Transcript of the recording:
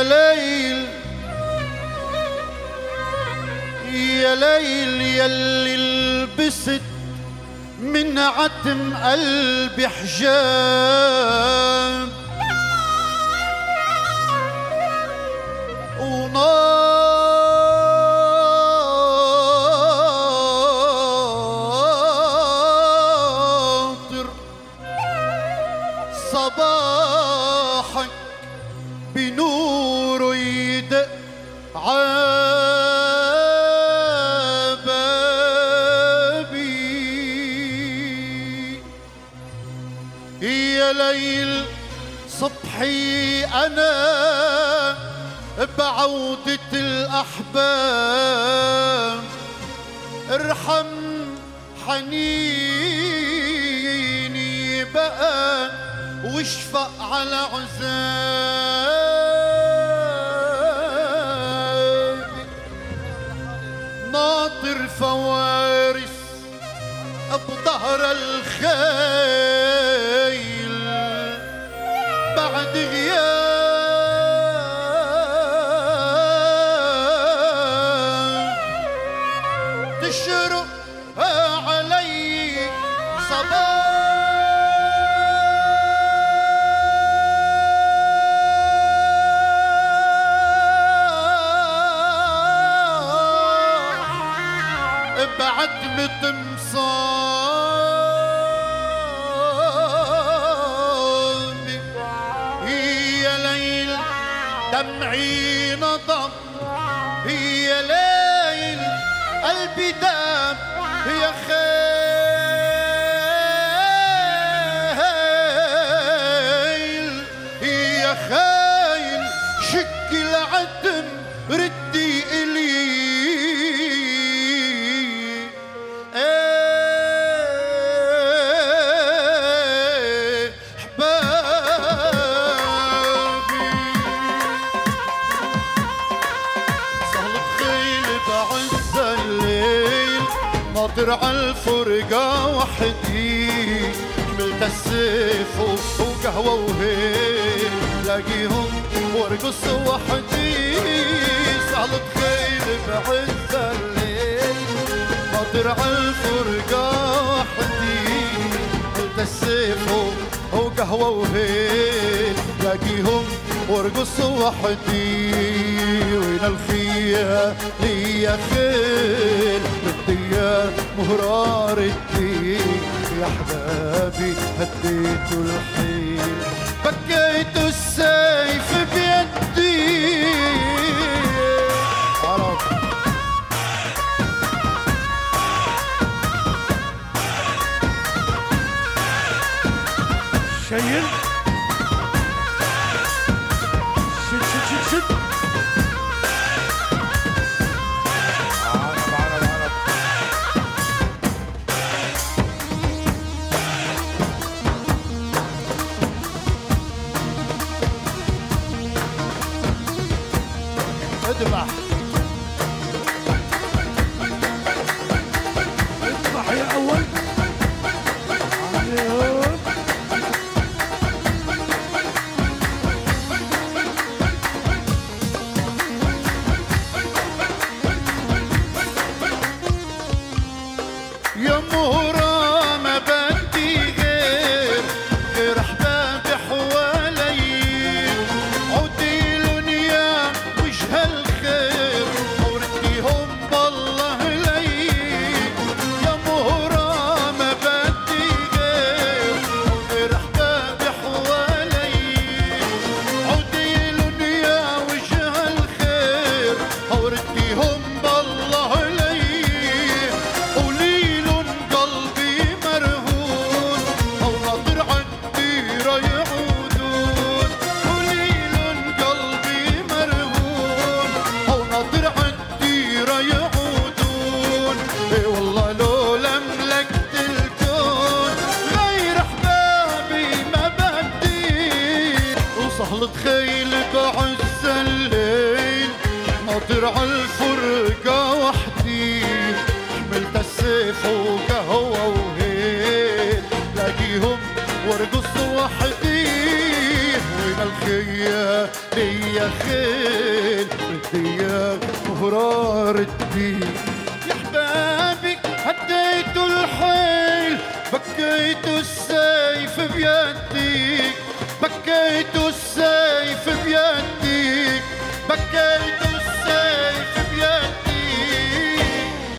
يا ليل يا ليل يلي لبست من عتم قلبي حجاب وناطر صباحك بنوره يدق يا ليل صبحي أنا بعودة الأحباب ارحم حنيني بقى واشفق على عذابي ناطر فوارس بظهر الخيل بعد غياب تشرق علي صباح بعد متمصابي يا ليل دمعي نضب يا ليل قلبي داب يا خيل يا خيل شك العتم ردي إلي ناطر عالفرقة وحدي حملت السيف وقهوة وهيل لاقيهم وارقص وحدي صهلت خيل بعز الليل ناطر عالفرقة وحدي حملت السيف وقهوة وهيل لاقيهم وارقص وحدي وين الخيا ليا خيل بالديار مهرار الدين يا احبابي هديت الحيل بكيت السيف بيدي عرب شيل شد اذبح اذبح يا اول يا مهرة ما بدي غير احبابي حوالي عوديلن يا وجه الخير ورديهم بالله لي يا مهرة ما بدي غير احبابي حوالي عوديلن يا وجه الخير ورديهم بالله لي صهلت خيل بعز الليل ناطر عالفرقة وحدي حملت السيف وقهوة وهيل لاقيهم وارقص وحدي وين الخيال بدي يا خيل بدي يا فرار الدين. يا حبابي هديتوا الحيل بكيتوا السيف بيدي بكيتوا